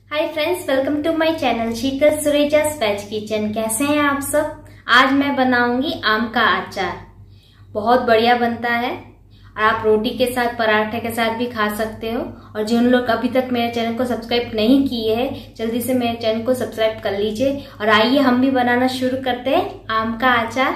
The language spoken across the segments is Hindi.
Hi friends, welcome to my channel Sheetal सुरेजास वेज किचन। कैसे हैं आप सब। आज मैं बनाऊंगी आम का अचार। बहुत बढ़िया बनता है और आप रोटी के साथ, पराठे के साथ भी खा सकते हो। और जिन लोग अभी तक मेरे चैनल को सब्सक्राइब नहीं किए हैं, जल्दी से मेरे चैनल को सब्सक्राइब कर लीजिए। और आइए हम भी बनाना शुरू करते हैं आम का अचार।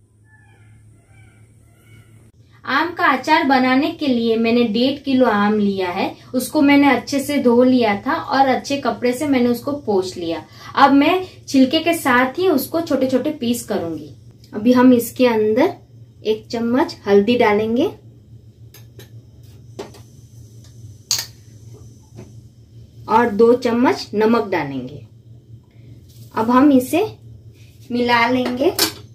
आम का अचार बनाने के लिए मैंने 1.5 किलो आम लिया है। उसको मैंने अच्छे से धो लिया था और अच्छे कपड़े से मैंने उसको पोंछ लिया। अब मैं छिलके के साथ ही उसको छोटे छोटे पीस करूंगी। अभी हम इसके अंदर 1 चम्मच हल्दी डालेंगे और 2 चम्मच नमक डालेंगे। अब हम इसे मिला लेंगे।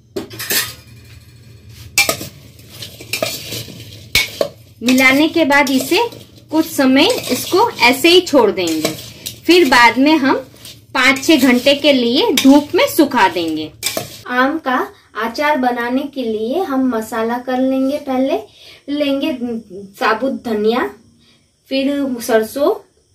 मिलाने के बाद इसे कुछ समय इसको ऐसे ही छोड़ देंगे। फिर बाद में हम 5-6 घंटे के लिए धूप में सुखा देंगे। आम का अचार बनाने के लिए हम मसाला कर लेंगे। पहले लेंगे साबुत धनिया, फिर सरसों,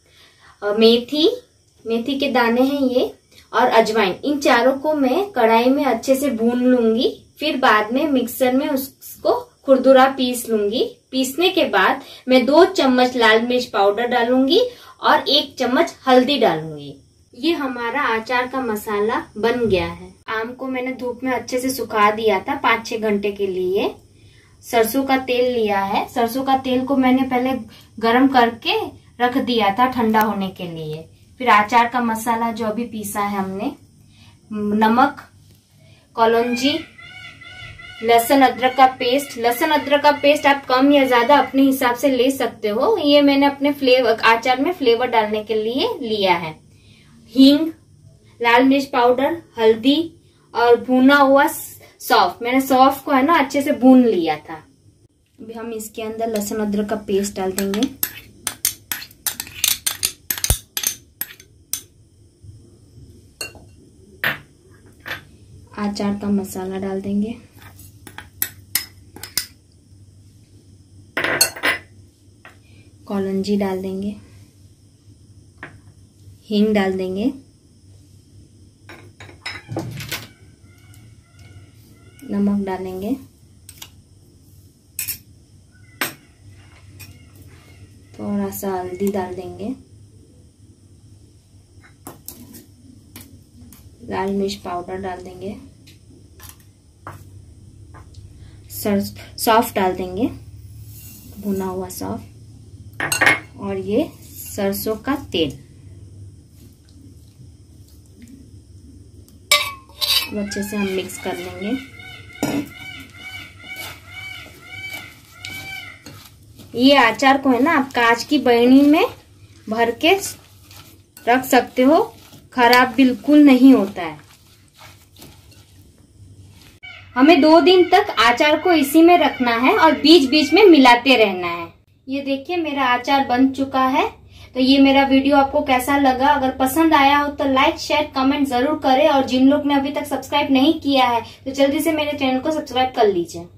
मेथी के दाने हैं ये, और अजवाइन। इन चारों को मैं कढ़ाई में अच्छे से भून लूंगी। फिर बाद में मिक्सर में उसको खुरदुरा पीस लूंगी। पीसने के बाद मैं 2 चम्मच लाल मिर्च पाउडर डालूंगी और 1 चम्मच हल्दी डालूंगी। ये हमारा अचार का मसाला बन गया है। आम को मैंने धूप में अच्छे से सुखा दिया था 5-6 घंटे के लिए। सरसों का तेल लिया है। सरसों का तेल को मैंने पहले गरम करके रख दिया था ठंडा होने के लिए। फिर अचार का मसाला जो भी पीसा है हमने, नमक, कलौंजी, लहसुन अदरक का पेस्ट। लहसुन अदरक का पेस्ट आप कम या ज्यादा अपने हिसाब से ले सकते हो। ये मैंने अपने अचार में फ्लेवर डालने के लिए लिया है। हींग, लाल मिर्च पाउडर, हल्दी और भुना हुआ सौंफ। मैंने सौंफ को है ना अच्छे से भून लिया था। अभी हम इसके अंदर लहसुन अदरक का पेस्ट डाल देंगे। अचार का मसाला डाल देंगे। कलौंजी डाल देंगे। हींग डाल देंगे। नमक डालेंगे। थोड़ा सा हल्दी डाल देंगे। लाल मिर्च पाउडर डाल देंगे। सौंफ डाल देंगे, भुना हुआ सौंफ, और ये सरसों का तेल। अच्छे से हम मिक्स कर लेंगे। ये अचार को है ना आप कांच की बरनी में भर के रख सकते हो, खराब बिल्कुल नहीं होता है। हमें 2 दिन तक अचार को इसी में रखना है और बीच बीच में मिलाते रहना है। ये देखिए मेरा अचार बन चुका है। तो ये मेरा वीडियो आपको कैसा लगा? अगर पसंद आया हो तो लाइक, शेयर, कमेंट जरूर करें। और जिन लोग ने अभी तक सब्सक्राइब नहीं किया है तो जल्दी से मेरे चैनल को सब्सक्राइब कर लीजिए।